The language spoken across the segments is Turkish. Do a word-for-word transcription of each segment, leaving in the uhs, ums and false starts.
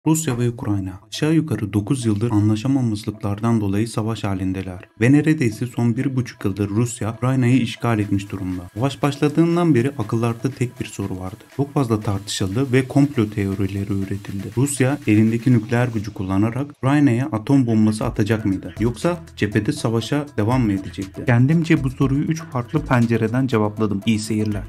Rusya ve Ukrayna aşağı yukarı dokuz yıldır anlaşamamazlıklardan dolayı savaş halindeler ve neredeyse son bir buçuk yıldır Rusya Ukrayna'yı işgal etmiş durumda. Savaş başladığından beri akıllarda tek bir soru vardı. Çok fazla tartışıldı ve komplo teorileri üretildi. Rusya elindeki nükleer gücü kullanarak Ukrayna'ya atom bombası atacak mıydı? Yoksa cephede savaşa devam mı edecekti? Kendimce bu soruyu üç farklı pencereden cevapladım. İyi seyirler.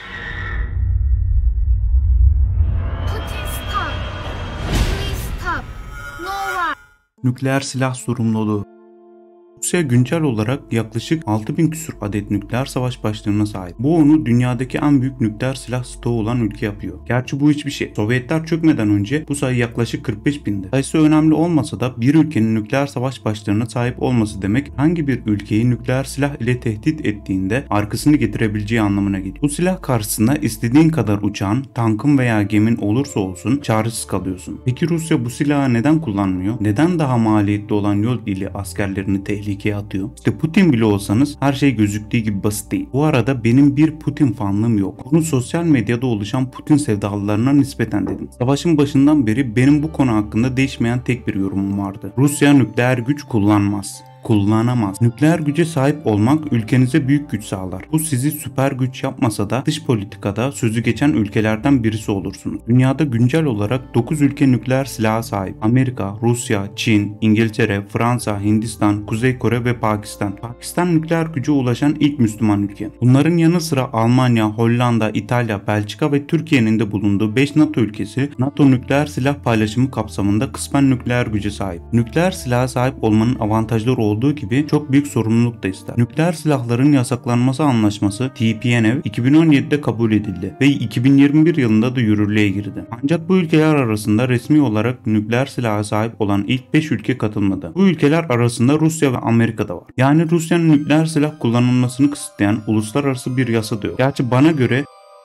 Nükleer silah sorumluluğu. Rusya güncel olarak yaklaşık altı bin küsur adet nükleer savaş başlığına sahip. Bu onu dünyadaki en büyük nükleer silah stoğu olan ülke yapıyor. Gerçi bu hiçbir şey. Sovyetler çökmeden önce bu sayı yaklaşık kırk beş bindi. Sayısı önemli olmasa da bir ülkenin nükleer savaş başlığına sahip olması demek hangi bir ülkeyi nükleer silah ile tehdit ettiğinde arkasını getirebileceği anlamına geliyor. Bu silah karşısında istediğin kadar uçağın, tankın veya gemin olursa olsun çaresiz kalıyorsun. Peki Rusya bu silahı neden kullanmıyor? Neden daha maliyetli olan yol ile askerlerini tehlikeye tehlikeye atıyor? İşte Putin bile olsanız her şey gözüktüğü gibi basit değil. Bu arada benim bir Putin fanlığım yok. Bunu sosyal medyada oluşan Putin sevdalılarına nispeten dedim. Savaşın başından beri benim bu konu hakkında değişmeyen tek bir yorumum vardı. Rusya nükleer güç kullanmaz. kullanamaz. Nükleer güce sahip olmak ülkenize büyük güç sağlar. Bu sizi süper güç yapmasa da dış politikada sözü geçen ülkelerden birisi olursunuz. Dünyada güncel olarak dokuz ülke nükleer silaha sahip. Amerika, Rusya, Çin, İngiltere, Fransa, Hindistan, Kuzey Kore ve Pakistan. Pakistan nükleer güce ulaşan ilk Müslüman ülke. Bunların yanı sıra Almanya, Hollanda, İtalya, Belçika ve Türkiye'nin de bulunduğu beş NATO ülkesi NATO nükleer silah paylaşımı kapsamında kısmen nükleer güce sahip. Nükleer silaha sahip olmanın avantajları olduğu olduğu gibi çok büyük sorumluluk da ister. Nükleer silahların yasaklanması anlaşması T P N V iki bin on yedide kabul edildi ve iki bin yirmi bir yılında da yürürlüğe girdi. Ancak bu ülkeler arasında resmi olarak nükleer silaha sahip olan ilk beş ülke katılmadı. Bu ülkeler arasında Rusya ve Amerika da var. Yani Rusya'nın nükleer silah kullanılmasını kısıtlayan uluslararası bir yasa da yok. Gerçi bana göre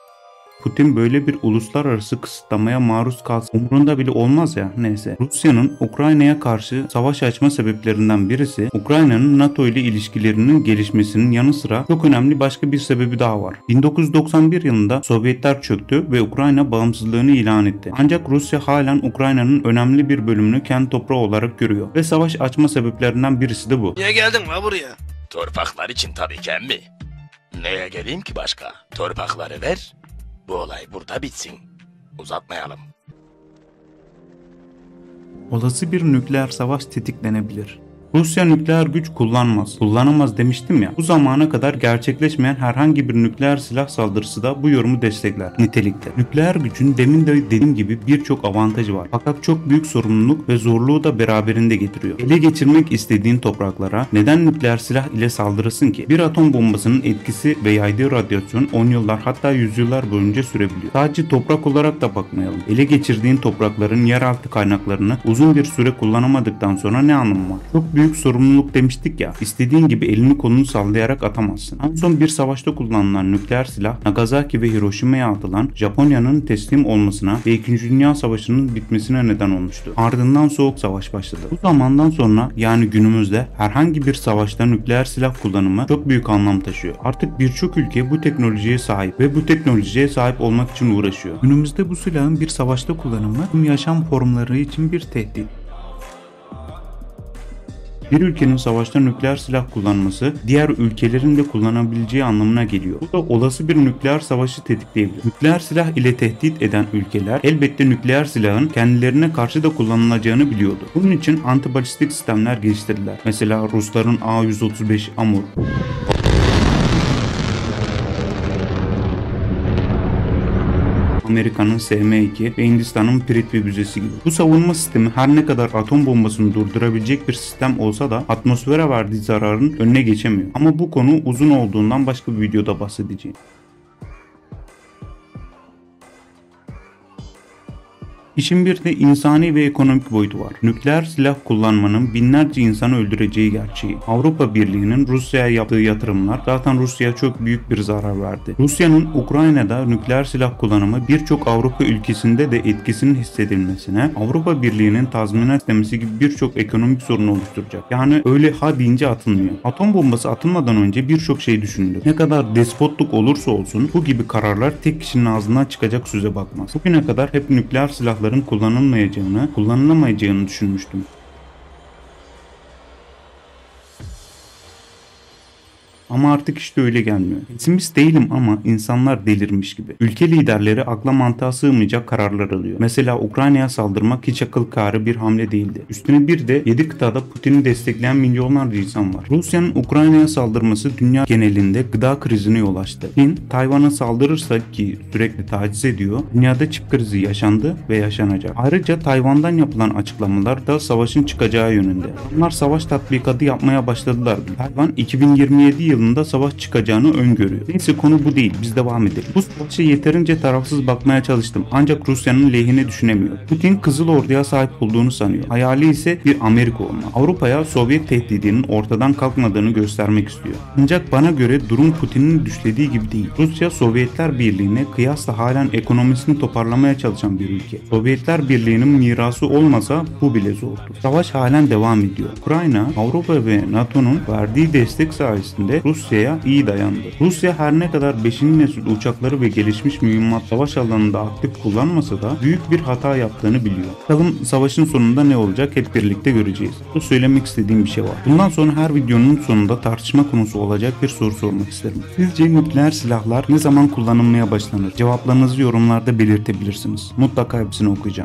Putin böyle bir uluslararası kısıtlamaya maruz kalsa umurunda bile olmaz ya, neyse. Rusya'nın Ukrayna'ya karşı savaş açma sebeplerinden birisi Ukrayna'nın NATO ile ilişkilerinin gelişmesinin yanı sıra çok önemli başka bir sebebi daha var. bin dokuz yüz doksan bir yılında Sovyetler çöktü ve Ukrayna bağımsızlığını ilan etti. Ancak Rusya halen Ukrayna'nın önemli bir bölümünü kendi toprağı olarak görüyor ve savaş açma sebeplerinden birisi de bu. Niye geldin la buraya? Torpaklar için tabii ki emmi. Neye geleyim ki başka? Torpakları ver. Bu olay burada bitsin. Uzatmayalım. Olası bir nükleer savaş tetiklenebilir. Rusya nükleer güç kullanmaz. Kullanamaz demiştim ya. Bu zamana kadar gerçekleşmeyen herhangi bir nükleer silah saldırısı da bu yorumu destekler nitelikte. Nükleer gücün demin de dediğim gibi birçok avantajı var. Fakat çok büyük sorumluluk ve zorluğu da beraberinde getiriyor. Ele geçirmek istediğin topraklara neden nükleer silah ile saldırırsın ki? Bir atom bombasının etkisi ve yaydığı radyasyon on yıllar hatta yüzyıllar boyunca sürebiliyor. Sadece toprak olarak da bakmayalım. Ele geçirdiğin toprakların yeraltı kaynaklarını uzun bir süre kullanamadıktan sonra ne anlamı var? Çok büyük büyük sorumluluk demiştik ya. İstediğin gibi elini kolunu sallayarak atamazsın. En son bir savaşta kullanılan nükleer silah Nagasaki ve Hiroşima'ya atılan Japonya'nın teslim olmasına ve ikinci. Dünya Savaşı'nın bitmesine neden olmuştu. Ardından Soğuk Savaş başladı. Bu zamandan sonra yani günümüzde herhangi bir savaşta nükleer silah kullanımı çok büyük anlam taşıyor. Artık birçok ülke bu teknolojiye sahip ve bu teknolojiye sahip olmak için uğraşıyor. Günümüzde bu silahın bir savaşta kullanımı tüm yaşam formları için bir tehdit. Bir ülkenin savaşta nükleer silah kullanması diğer ülkelerin de kullanabileceği anlamına geliyor. Bu da olası bir nükleer savaşı tetikleyebilir. Nükleer silah ile tehdit eden ülkeler elbette nükleer silahın kendilerine karşı da kullanılacağını biliyordu. Bunun için antibalistik sistemler geliştirdiler. Mesela Rusların A yüz otuz beş Amur, Amerika'nın S M iki ve Hindistan'ın Prithvi füzesi gibi. Bu savunma sistemi her ne kadar atom bombasını durdurabilecek bir sistem olsa da atmosfere verdiği zararın önüne geçemiyor. Ama bu konu uzun olduğundan başka bir videoda bahsedeceğim. İşin bir de insani ve ekonomik boyutu var. Nükleer silah kullanmanın binlerce insanı öldüreceği gerçeği. Avrupa Birliği'nin Rusya'ya yaptığı yatırımlar zaten Rusya'ya çok büyük bir zarar verdi. Rusya'nın Ukrayna'da nükleer silah kullanımı birçok Avrupa ülkesinde de etkisinin hissedilmesine, Avrupa Birliği'nin tazminat istemesi gibi birçok ekonomik sorun oluşturacak. Yani öyle ha deyince atılmıyor. Atom bombası atılmadan önce birçok şey düşünülür. Ne kadar despotluk olursa olsun bu gibi kararlar tek kişinin ağzından çıkacak söze bakmaz. Bugüne kadar hep nükleer silah silahların kullanılmayacağını, kullanılamayacağını düşünmüştüm. Ama artık işte öyle gelmiyor. Pesimist değilim ama insanlar delirmiş gibi. Ülke liderleri akla mantığa sığmayacak kararlar alıyor. Mesela Ukrayna'ya saldırmak hiç akıl kârı bir hamle değildi. Üstüne bir de yedi kıtada Putin'i destekleyen milyonlarca insan var. Rusya'nın Ukrayna'ya saldırması dünya genelinde gıda krizine yol açtı. Çin, Tayvan'a saldırırsa ki sürekli taciz ediyor, dünyada çip krizi yaşandı ve yaşanacak. Ayrıca Tayvan'dan yapılan açıklamalar da savaşın çıkacağı yönünde. Onlar savaş tatbikatı yapmaya başladılar. Tayvan iki bin yirmi yedi yılında savaş çıkacağını öngörüyor. Neyse konu bu değil. Biz devam edelim. Bu savaşa yeterince tarafsız bakmaya çalıştım. Ancak Rusya'nın lehine düşünemiyor. Putin Kızıl Ordu'ya sahip olduğunu sanıyor. Hayali ise bir Amerika olma. Avrupa'ya Sovyet tehdidinin ortadan kalkmadığını göstermek istiyor. Ancak bana göre durum Putin'in düşlediği gibi değil. Rusya Sovyetler Birliği'ne kıyasla halen ekonomisini toparlamaya çalışan bir ülke. Sovyetler Birliği'nin mirası olmasa bu bile zordu. Savaş halen devam ediyor. Ukrayna, Avrupa ve NATO'nun verdiği destek sayesinde Rusya'ya iyi dayandı. Rusya her ne kadar beşinci nesil uçakları ve gelişmiş mühimmat savaş alanında aktif kullanmasa da büyük bir hata yaptığını biliyor. Bakalım savaşın sonunda ne olacak hep birlikte göreceğiz. Bu söylemek istediğim bir şey var. Bundan sonra her videonun sonunda tartışma konusu olacak bir soru sormak isterim. Sizce nükleer silahlar ne zaman kullanılmaya başlanır? Cevaplarınızı yorumlarda belirtebilirsiniz. Mutlaka hepsini okuyacağım.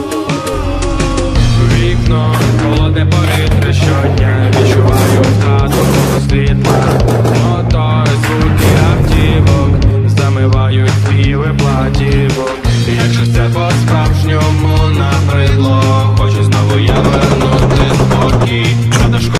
Холодне повітря щодня відчуваю втрату.